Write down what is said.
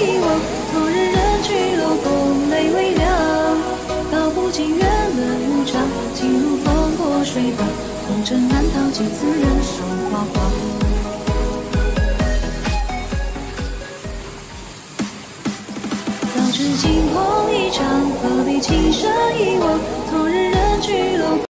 遗忘。昨日人去楼空，泪微凉。道不尽缘分无常，情如风过水浪。红尘难逃，几次人生惶惶。早知惊鸿一场，何必情深一往？昨日人去楼空。